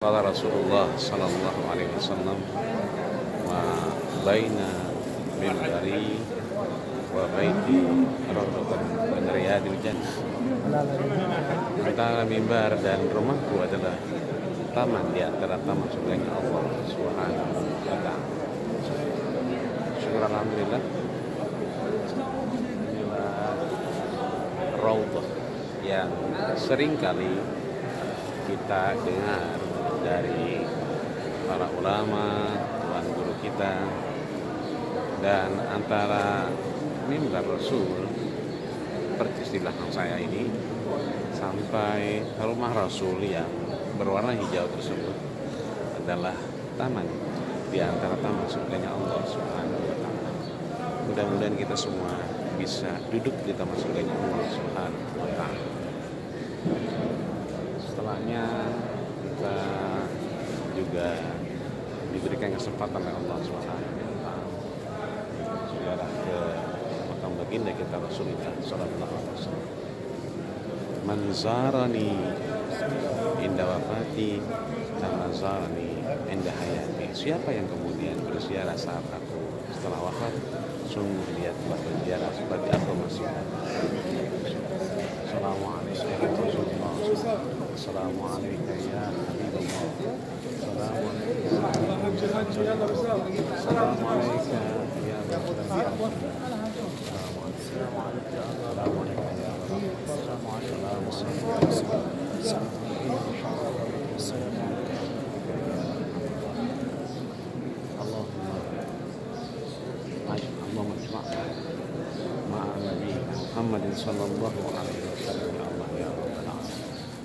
Qala Rasulullah sallallahu alaihi wasallam ma baina mimbari wa baiti rawdatan min riyadil jannah. Antara mimbar dan rumahku adalah taman di antara taman surganya Allah Subhanahu wa taala. Syukur alhamdulillah. Inilah raudhah yang sering kali kita dengar dari para ulama, tuan guru kita, dan antara mimbar Rasul persis di belakang saya ini sampai rumah Rasul yang berwarna hijau tersebut adalah taman di antara taman surganya Allah Subhanahu wa taala. Mudah-mudahan kita semua bisa duduk di taman surganya Allah Subhanahu wa taala. Setelahnya kita juga diberikan kesempatan oleh Allah Subhanahu wa taala ziarah ke makam baginda kita Rasulullah sallallahu alaihi wasallam. Man zarani inda wafati kama zarani inda hayati. Siapa yang kemudian berziarah saat aku setelah wafat, sungguh dia telah berziarah seperti aku masih ada. Assalamualaikum warahmatullahi wabarakatuh. Assalamualaikum ya Habibullah. Assalamualaikum ya Allahumma ijma'na ma'a Nabi Muhammad sallallahu alaihi wasallam ya Allah ya Rabbal alamin.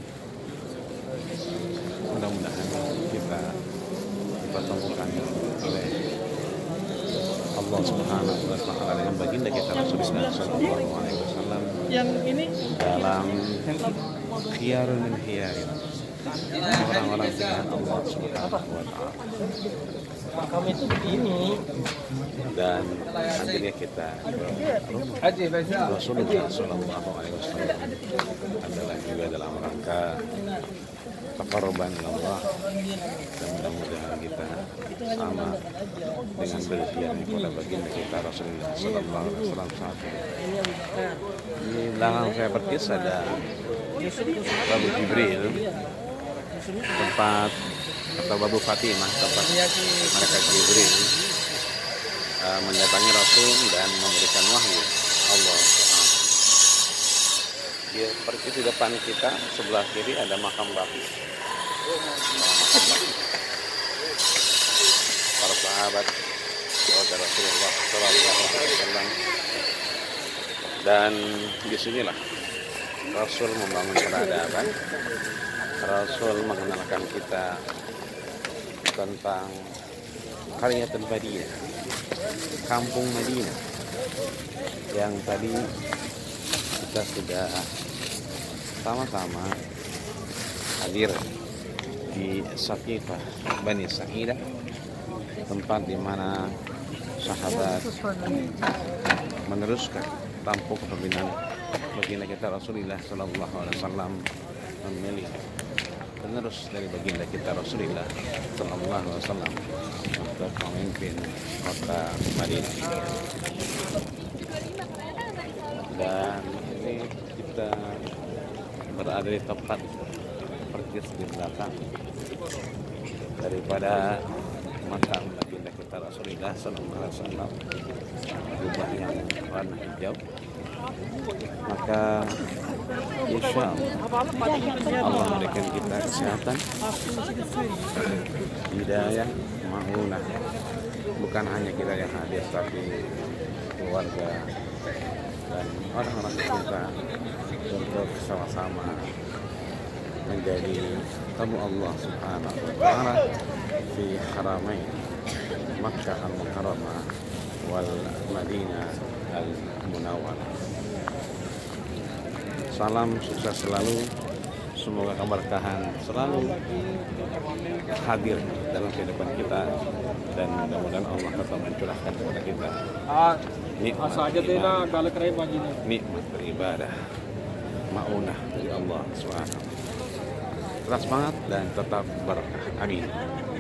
Mudah-mudahan kita dipertemukan oleh Allah Subhanahu wa taala dengan baginda kita Rasulullah sallallahu alaihi wasallam yang ini dalam khiyarun min khiyarin, orang-orang pilihan Allah Subhanahu wa taala. makam itu begini. Dan akhirnya kita Rasulullah sallallahu alaihi wasallam adalah juga dalam rangka taqarruban Allah, dan mudah-mudahan kita sama dengan berziarah kepada baginda kita Rasulullah sallallahu alaihi wasallam saat ini. Di belakang saya persis ada Babu Jibril, tempat atau Babu Fatimah, tempat mereka Jibril mendatangi Rasul dan memberikan wahyu Allah. Persis di depan kita sebelah kiri ada makam Baqi. Para sahabat saudara Rasulullah sallallahu alaihi wasallam, dan disinilah Rasul membangun peradaban. Rasul mengenalkan kita tentang Qaryatul Madinah, kampung Madinah, yang tadi kita sudah sama-sama hadir di Saqifah Bani Sa'idah, tempat di mana sahabat meneruskan tampuk kepemimpinan baginda kita Rasulullah sallallahu alaihi wasallam, memilih penerus dari baginda kita Rasulullah sallallahu alaihi wasallam untuk memimpin kota Madinah. Dan ini kita berada di tempat persis di belakang daripada makam baginda kita Rasulullah sallallahu alaihi wasallam, rumah yang warna hijau. Maka insya Allah memberikan kita kesehatan, hidayah, ma'unah. Bukan hanya kita yang hadir, tapi keluarga dan orang-orang kita untuk sama-sama menjadi tamu Allah Subhanahu wa taala di Haramain Makkah al-Mukarramah wal Madinah al-Munawwarah. Salam sukses selalu, semoga keberkahan selalu hadir dalam kehidupan kita, dan mudah-mudahan Allah tetap mencurahkan kepada kita nikmat beribadah, maunah dari Allah SWT. tetap semangat dan tetap beramin.